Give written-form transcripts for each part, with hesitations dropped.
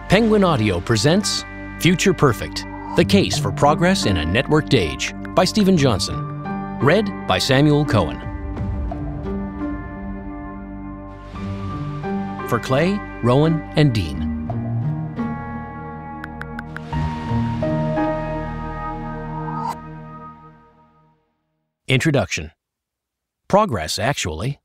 Penguin Audio presents Future Perfect, The Case for Progress in a Networked Age by Stephen Johnson. Read by Samuel Cohen. For Clay, Rowan, and Dean. Introduction. Progress, actually.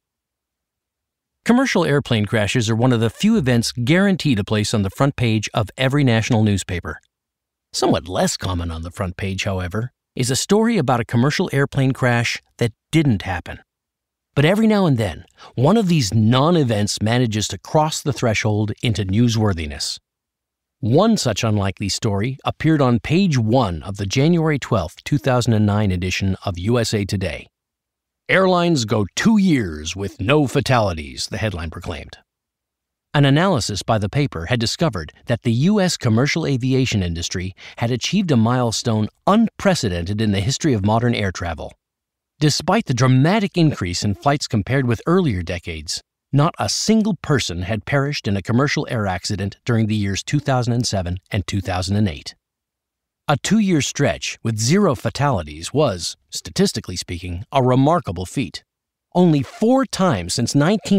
Commercial airplane crashes are one of the few events guaranteed a place on the front page of every national newspaper. Somewhat less common on the front page, however, is a story about a commercial airplane crash that didn't happen. But every now and then, one of these non-events manages to cross the threshold into newsworthiness. One such unlikely story appeared on page 1 of the January 12, 2009 edition of USA Today. "Airlines go 2 years with no fatalities," the headline proclaimed. An analysis by the paper had discovered that the U.S. commercial aviation industry had achieved a milestone unprecedented in the history of modern air travel. Despite the dramatic increase in flights compared with earlier decades, not a single person had perished in a commercial air accident during the years 2007 and 2008. A 2-year stretch with 0 fatalities was, statistically speaking, a remarkable feat. Only 4 times since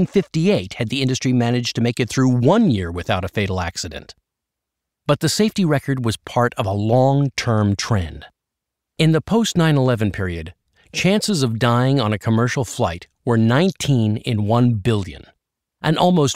1958 had the industry managed to make it through 1 year without a fatal accident. But the safety record was part of a long-term trend. In the post-9/11 period, chances of dying on a commercial flight were 19 in 1 billion, an almost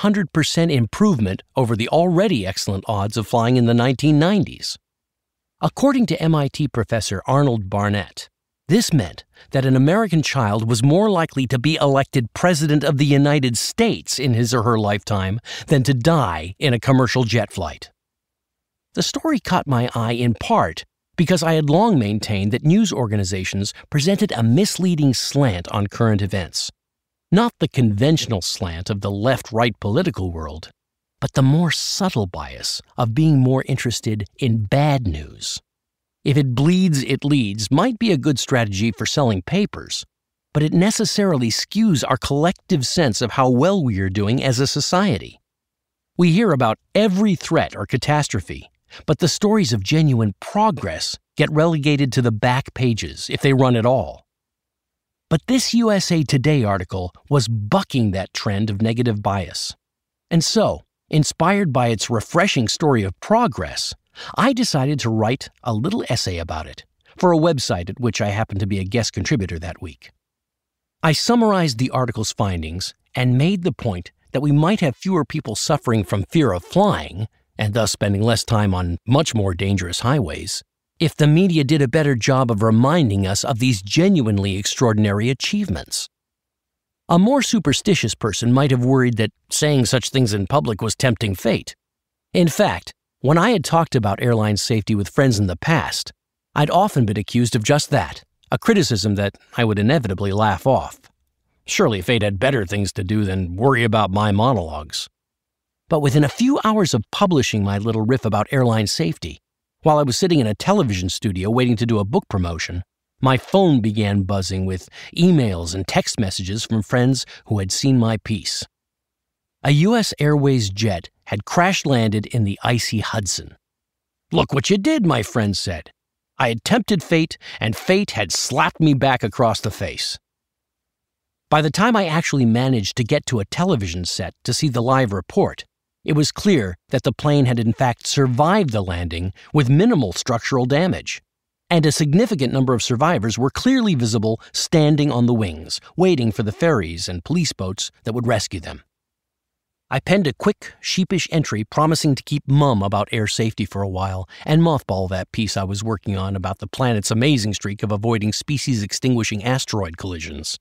100% improvement over the already excellent odds of flying in the 1990s. According to MIT professor Arnold Barnett, this meant that an American child was more likely to be elected President of the United States in his or her lifetime than to die in a commercial jet flight. The story caught my eye in part because I had long maintained that news organizations presented a misleading slant on current events. Not the conventional slant of the left-right political world, but the more subtle bias of being more interested in bad news. If it bleeds, it leads might be a good strategy for selling papers, but it necessarily skews our collective sense of how well we are doing as a society. We hear about every threat or catastrophe, but the stories of genuine progress get relegated to the back pages if they run at all. But this USA Today article was bucking that trend of negative bias. And so, inspired by its refreshing story of progress, I decided to write a little essay about it for a website at which I happened to be a guest contributor that week. I summarized the article's findings and made the point that we might have fewer people suffering from fear of flying, and thus spending less time on much more dangerous highways, if the media did a better job of reminding us of these genuinely extraordinary achievements. A more superstitious person might have worried that saying such things in public was tempting fate. In fact, when I had talked about airline safety with friends in the past, I'd often been accused of just that, a criticism that I would inevitably laugh off. Surely fate had better things to do than worry about my monologues. But within a few hours of publishing my little riff about airline safety, while I was sitting in a television studio waiting to do a book promotion, my phone began buzzing with emails and text messages from friends who had seen my piece. A U.S. Airways jet had crash-landed in the icy Hudson. "Look what you did," my friend said. "I had tempted fate, and fate had slapped me back across the face." By the time I actually managed to get to a television set to see the live report, it was clear that the plane had in fact survived the landing with minimal structural damage. And a significant number of survivors were clearly visible standing on the wings, waiting for the ferries and police boats that would rescue them. I penned a quick, sheepish entry promising to keep mum about air safety for a while and mothball that piece I was working on about the planet's amazing streak of avoiding species-extinguishing asteroid collisions.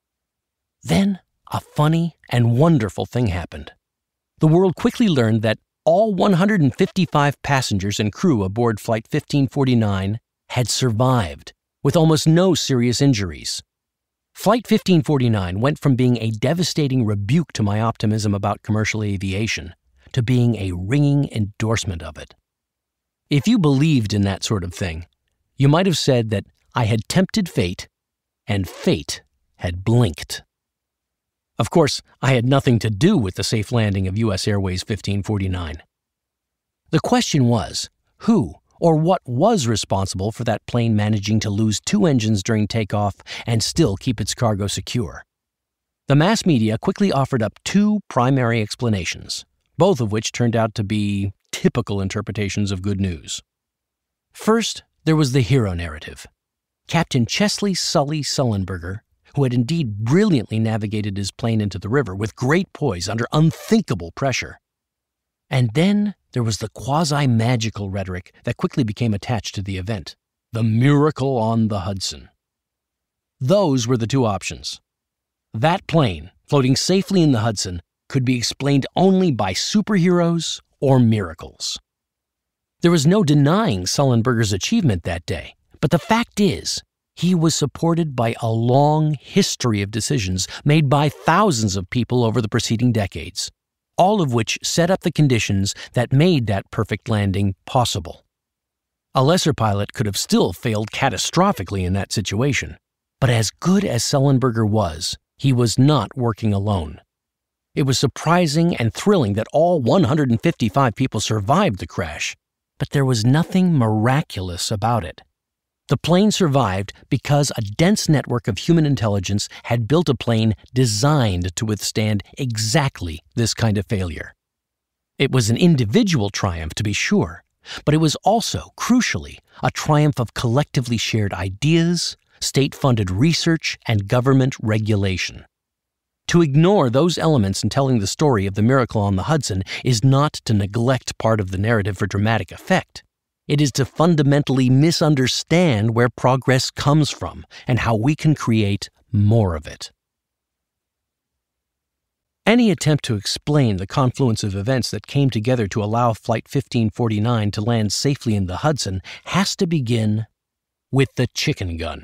Then, a funny and wonderful thing happened. The world quickly learned that all 155 passengers and crew aboard Flight 1549 had survived, with almost no serious injuries. Flight 1549 went from being a devastating rebuke to my optimism about commercial aviation to being a ringing endorsement of it. If you believed in that sort of thing, you might have said that I had tempted fate, and fate had blinked. Of course, I had nothing to do with the safe landing of U.S. Airways 1549. The question was, who or what was responsible for that plane managing to lose 2 engines during takeoff and still keep its cargo secure? The mass media quickly offered up 2 primary explanations, both of which turned out to be typical interpretations of good news. First, there was the hero narrative. Captain Chesley Sully Sullenberger, who had indeed brilliantly navigated his plane into the river with great poise under unthinkable pressure. And then there was the quasi-magical rhetoric that quickly became attached to the event, the miracle on the Hudson. Those were the 2 options. That plane, floating safely in the Hudson, could be explained only by superheroes or miracles. There was no denying Sullenberger's achievement that day, but the fact is, he was supported by a long history of decisions made by thousands of people over the preceding decades, all of which set up the conditions that made that perfect landing possible. A lesser pilot could have still failed catastrophically in that situation, but as good as Sullenberger was, he was not working alone. It was surprising and thrilling that all 155 people survived the crash, but there was nothing miraculous about it. The plane survived because a dense network of human intelligence had built a plane designed to withstand exactly this kind of failure. It was an individual triumph, to be sure, but it was also, crucially, a triumph of collectively shared ideas, state-funded research, and government regulation. To ignore those elements in telling the story of the miracle on the Hudson is not to neglect part of the narrative for dramatic effect. It is to fundamentally misunderstand where progress comes from and how we can create more of it. Any attempt to explain the confluence of events that came together to allow Flight 1549 to land safely in the Hudson has to begin with the chicken gun.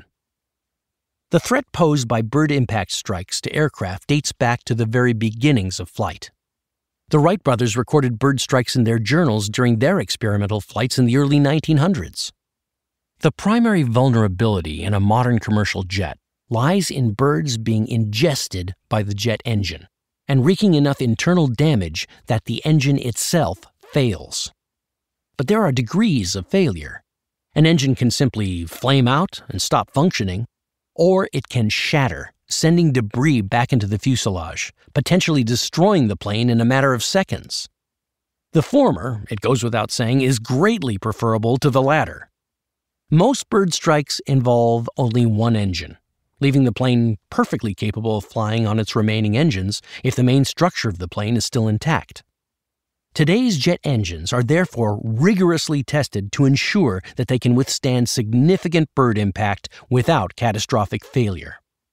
The threat posed by bird impact strikes to aircraft dates back to the very beginnings of flight. The Wright brothers recorded bird strikes in their journals during their experimental flights in the early 1900s. The primary vulnerability in a modern commercial jet lies in birds being ingested by the jet engine and wreaking enough internal damage that the engine itself fails. But there are degrees of failure. An engine can simply flame out and stop functioning, or it can shatter, sending debris back into the fuselage, potentially destroying the plane in a matter of seconds. The former, it goes without saying, is greatly preferable to the latter. Most bird strikes involve only one engine, leaving the plane perfectly capable of flying on its remaining engines if the main structure of the plane is still intact. Today's jet engines are therefore rigorously tested to ensure that they can withstand significant bird impact without catastrophic failure.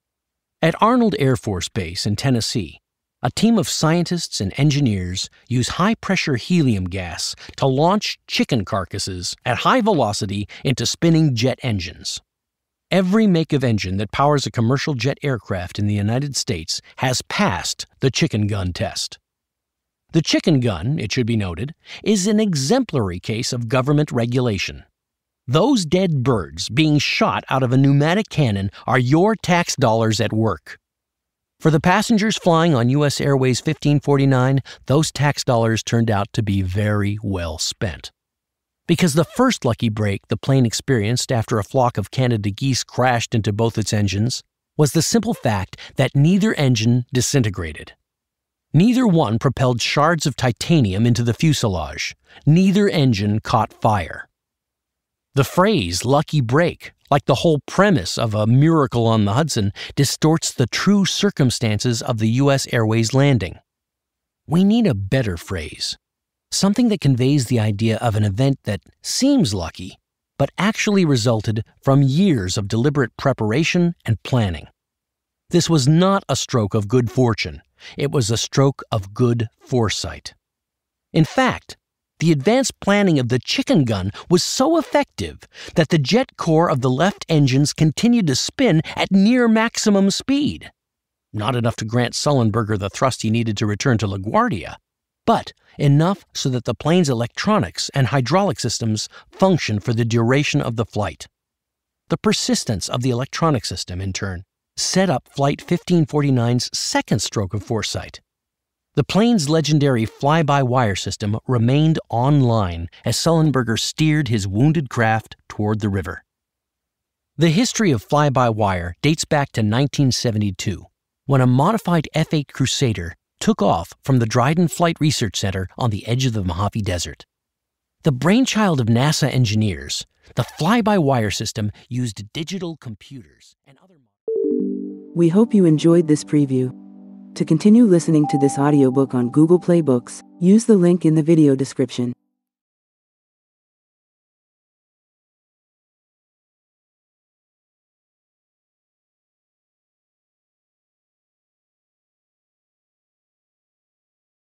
At Arnold Air Force Base in Tennessee, a team of scientists and engineers use high-pressure helium gas to launch chicken carcasses at high velocity into spinning jet engines. Every make of engine that powers a commercial jet aircraft in the United States has passed the chicken gun test. The chicken gun, it should be noted, is an exemplary case of government regulation. Those dead birds being shot out of a pneumatic cannon are your tax dollars at work. For the passengers flying on U.S. Airways 1549, those tax dollars turned out to be very well spent. Because the first lucky break the plane experienced after a flock of Canada geese crashed into both its engines was the simple fact that neither engine disintegrated. Neither one propelled shards of titanium into the fuselage. Neither engine caught fire. The phrase lucky break, like the whole premise of a miracle on the Hudson, distorts the true circumstances of the U.S. Airways landing. We need a better phrase, something that conveys the idea of an event that seems lucky, but actually resulted from years of deliberate preparation and planning. This was not a stroke of good fortune. It was a stroke of good foresight. In fact, the advanced planning of the chicken gun was so effective that the jet core of the left engines continued to spin at near maximum speed. Not enough to grant Sullenberger the thrust he needed to return to LaGuardia, but enough so that the plane's electronics and hydraulic systems functioned for the duration of the flight. The persistence of the electronic system, in turn, set up Flight 1549's second stroke of foresight. The plane's legendary fly-by-wire system remained online as Sullenberger steered his wounded craft toward the river. The history of fly-by-wire dates back to 1972, when a modified F-8 Crusader took off from the Dryden Flight Research Center on the edge of the Mojave Desert. The brainchild of NASA engineers, the fly-by-wire system used digital computers and other... We hope you enjoyed this preview. To continue listening to this audiobook on Google Play Books, use the link in the video description.